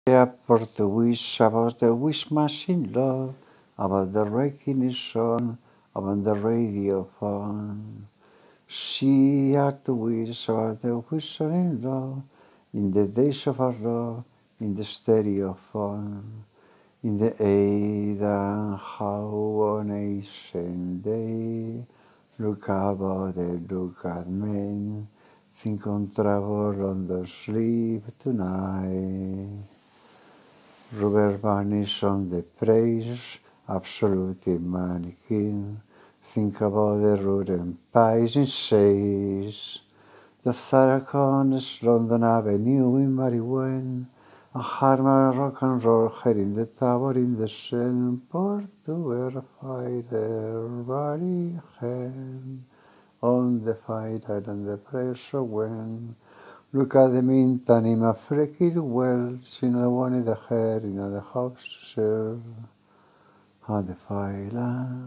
About the wish machine love, about the recognition, about the radio phone. She had the wish about the whistle in love, in the days of our love, in the stereo phone, in the aid and how on ancient day, look about the look at men, think on travel on the sleep tonight. Robert Vanish on the praise, absolutely mannequin. Think about the road and pies in says. The Farrakhan's London Avenue in Mariwen. A Harman rock and roll head in the tower in the Seine. Port to where fighter body hand. On the fight and the pressure when. Look at the meantime, I'm a freaky well, sin la one the hair in the house to serve. Had the fire.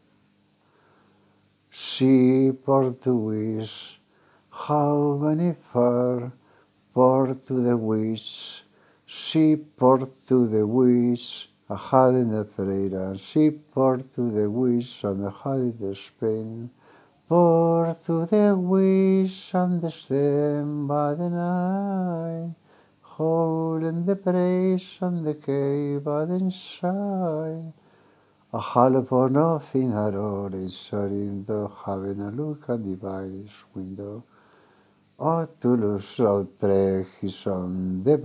She Portuguese, how many far, port to the witch. She port to the witch, a had in the Pereira. She port to the witch, and a had in the Spain. Port to the wish and the stem by the night, hole in the praise and the cave by the inside. A hollow for nothing at all is in the having a look at the device window. Oh, Toulouse-Lautrec is on the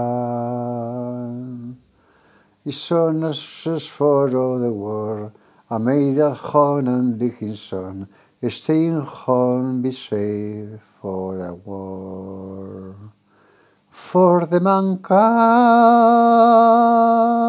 van. Is on us for all the war. I made a home and Dickinson. Staying home be safe for a war. For the mankind.